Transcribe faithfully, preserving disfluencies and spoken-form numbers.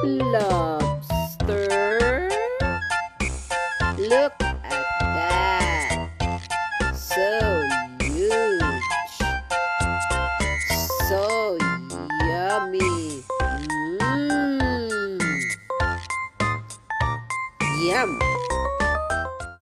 Lobster. Look at that. So huge. So yummy. Mmm. Yum.